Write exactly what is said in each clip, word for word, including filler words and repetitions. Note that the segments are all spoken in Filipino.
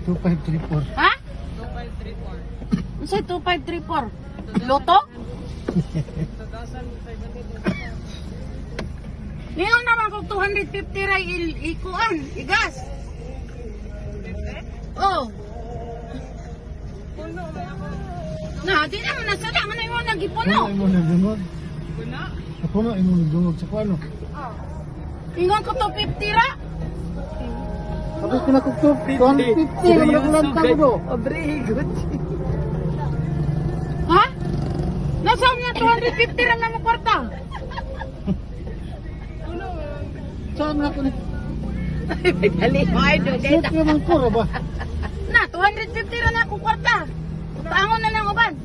two five three four. Ha? Ano sa'yo, two five three four? Loto? Ngayon naman kung two hundred fifty ray ikuan, igas. Oh. Na, di naman nasala. Ano yung nagipuno? Ano yung nagdungog? Ako na yung nagdungog sa kuano. Ingon ko two fifty ra. Tapos pinakuktup, two fifty. Naman ko do. Abrigod. Ha? Nasaan niya two fifty ra na mo kwarta? Saan na ko ni? Dali mo ay do. Set naman ko ra ba? Na, two fifty ra na ako kwarta. Tangon na lang uban.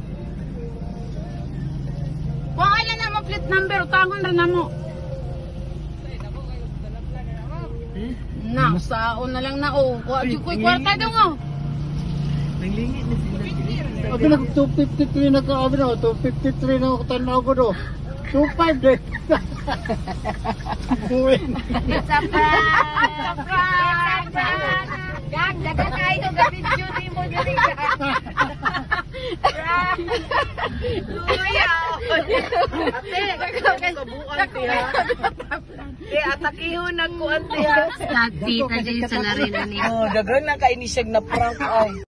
Kung ilan na mo plate number, tangon na na mo. Na, saon na lang na o. Kuha ko'y kwarta daw nga. Naglingit na sila. Abi nag two fifty-three na ka abi na, two fifty-three na ako tanaw ko do. two five de. Buwin. Surprise! Surprise! Gag, dagan kayo ng video ni mo dali ka. Luya! Ate, kabukan tiya. Eh, atakihon na ko, ate. Tita dyan sa narina niya. Oh, dagan na kainisig na prank ay.